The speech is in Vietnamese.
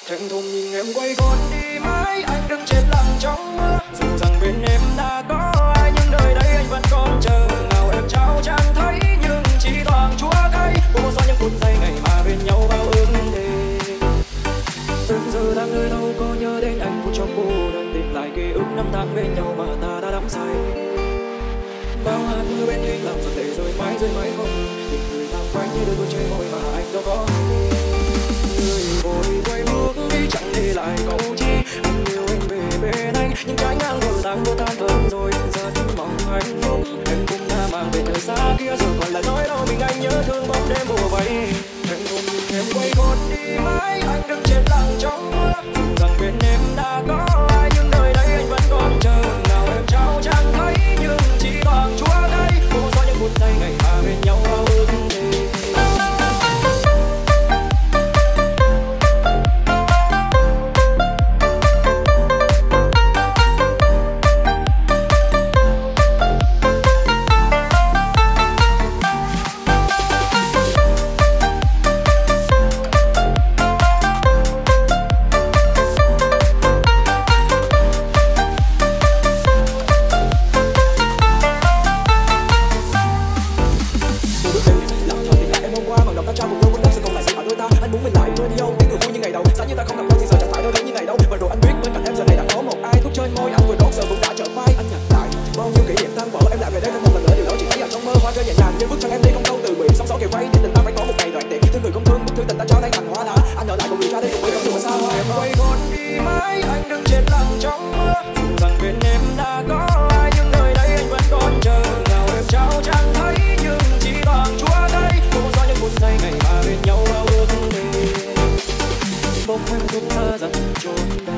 Thẹn thùng nhìn em quay con đi mãi, anh đứng chết lặng trong mưa. Dù rằng bên em đã có ai nhưng nơi đây anh vẫn còn chờ. Nào em trao chẳng thấy nhưng chỉ toàn chúa cay. Cô xóa những phút giây ngày mà bên nhau bao ước thề. Từng giờ đang nơi đâu có nhớ đến anh phút trong cô đơn, tìm lại ký ức năm tháng bên nhau mà ta đã đắm say. Bao hạt mưa bên hình làm giọt lệ rơi mãi không. Tình người làm phai như đôi chơi môi mà anh đâu có. Người vội quay bước đi chẳng để lại câu chi. Anh yêu anh về bên anh nhưng trái ngang vừa tan thân rồi. Giờ chỉ mong hạnh phúc em cũng đã mang về nơi xa kia rồi, còn là nói đâu mình anh nhớ thương bóng đêm mùa vây. Thẹn thùng nhìn em quay con đi mãi, anh đứng chết lặng trong mưa. Dù rằng bên em đã có ai nhưng nơi đây anh vẫn còn chờ. Nào em trao chẳng thấy nhưng chỉ toàn chúa cay. Cô xóa những phút giây ngày mà bên nhau bao ước thề. Bóng em cũng xa dần trốn.